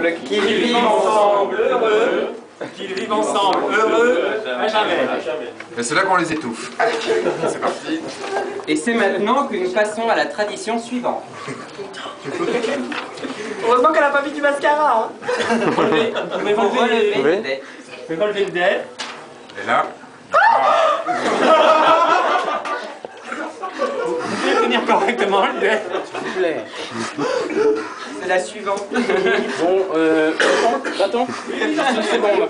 ensemble, qu'ils vivent ensemble, heureux. Qu'ils vivent ensemble, heureux, à jamais. Et c'est là qu'on les étouffe. Allez, c'est parti. Et c'est maintenant que nous passons à la tradition suivante. Heureusement qu'elle n'a pas mis du mascara. Hein. Vous pouvez Relever relever les dés. le dé. Et là. Vous pouvez tenir correctement le dé. S'il vous plaît. C'est la suivante. Bon, attends, juste une seconde.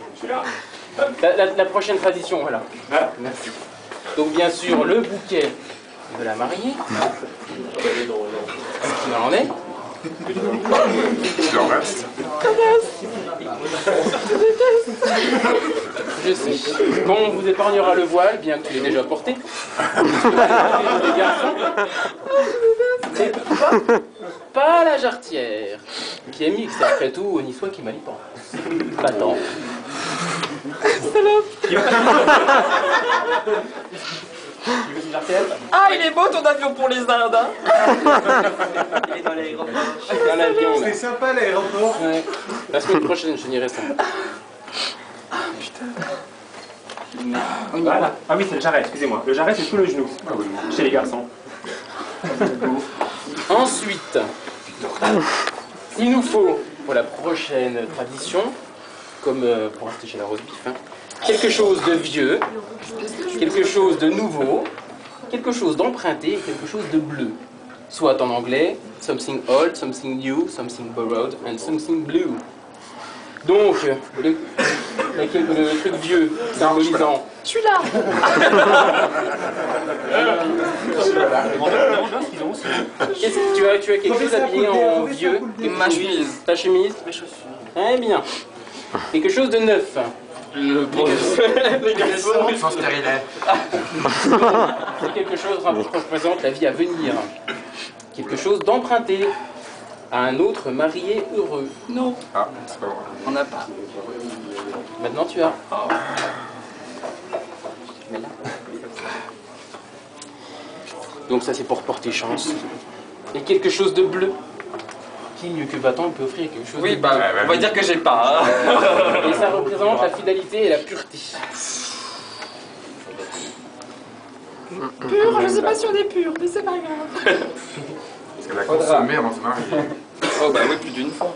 La prochaine tradition, voilà. Ah. Merci. Donc bien sûr, le bouquet de la mariée. Il en est. Il en reste. Je sais. Bon, on vous épargnera le voile, bien que tu l'aies déjà porté. Les garçons. Mais pas la jarretière, qui est mixte, après tout, au niçois qui mal y pense. Pas tant. Ah, il est beau ton avion pour les Indes. Hein. Il est dans l'aéroport. Un avion, là. C'est sympa l'aéroport. Ouais. La semaine prochaine, je n'irai sans. Voilà. Ah oui, c'est le jarret, excusez-moi. Le jarret, c'est sous le genou. Chez les garçons. Ensuite, il nous faut, pour la prochaine tradition, comme pour rester chez la roast beef, hein, quelque chose de vieux, quelque chose de nouveau, quelque chose d'emprunté et quelque chose de bleu. Soit en anglais, something old, something new, something borrowed, and something blue. Donc, le truc vieux, symbolisant... Je suis là. Tu as quelque chose habillé en vieux? Ma chemise. Ta chemise? Mes chaussures. Très bien. Quelque chose de neuf. Le Sans stérilet. C'est quelque chose qui représente la vie à venir. Quelque chose d'emprunté à un autre marié heureux. Non. Ah, c'est pas vrai. On n'a pas. Maintenant tu as. Donc ça c'est pour porter chance. Et quelque chose de bleu. Qui mieux que Bâton peut offrir quelque chose Oui, de bah, bleu. on va dire que j'ai pas. Hein. Et ça représente la fidélité et la pureté. Pur, je sais pas si on est pur, mais c'est pas grave. Parce qu'elle a consommé avant de se marier. Oh bah oui, plus d'une fois.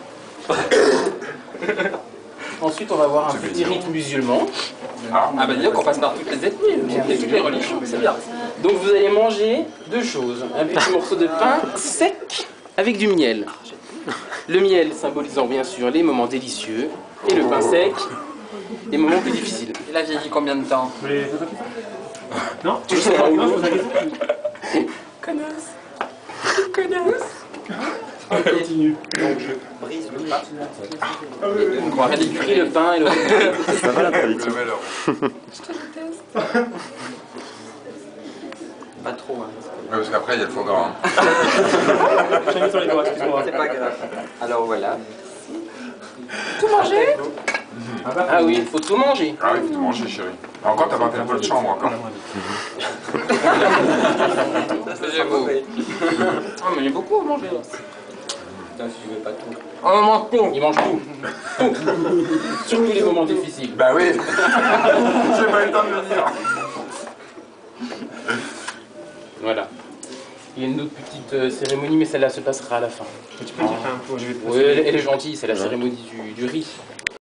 Ensuite on va voir un C'est petit mignon. rite musulman. Ah, Ah bah dis donc qu'on passe par toutes les ethnies et toutes les religions, c'est bien. Donc vous allez manger deux choses. Un petit morceau de pain sec avec du miel. Le miel symbolisant bien sûr les moments délicieux et le pain sec, les moments plus difficiles. Il a vieilli combien de temps? Vous voulez des photos? Non? Tu sais pas où? Non, je pose la question. Connasse. Connasse. Continue. Donc je brise le pain. On croirait qu'il pris le pain et le... Ça va la le tradition. level up. Je te déteste. Pas trop, hein. Ouais, parce qu'après, il y a le foie gras. Hein. J'ai mis sur les doigts, excuse-moi. C'est pas grave. Alors voilà. Tout manger? Ah oui, il faut tout manger. Ah oui, faut tout manger, chérie. Encore, t'as 21 pots de chambre, encore. Ça c'est beau. Oh mais il y a beaucoup à manger là. Putain, si je veux pas tout. Oh on mange tout. Il mange tout. Tout. Surtout les moments difficiles. Bah oui. J'ai pas eu le temps de le dire. Voilà. Il y a une autre petite cérémonie, mais celle-là se passera à la fin. Tu peux dire un peu, je vais te Oui, elle est gentille, c'est la cérémonie du riz.